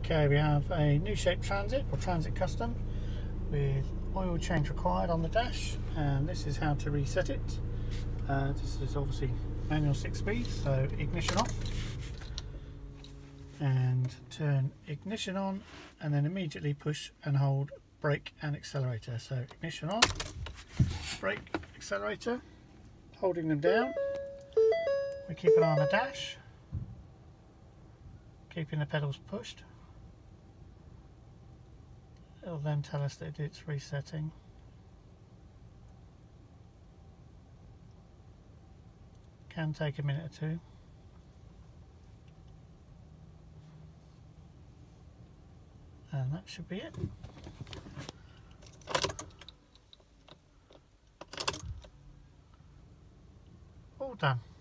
Okay, we have a new shape Transit or Transit Custom with oil change required on the dash, and this is how to reset it. This is obviously manual 6-speed, so ignition off and turn ignition on, and then immediately push and hold brake and accelerator. So ignition on, brake, accelerator, holding them down. We keep an eye on the dash, keeping the pedals pushed. It'll then tell us that it's resetting. Can take a minute or two. And that should be it. All done.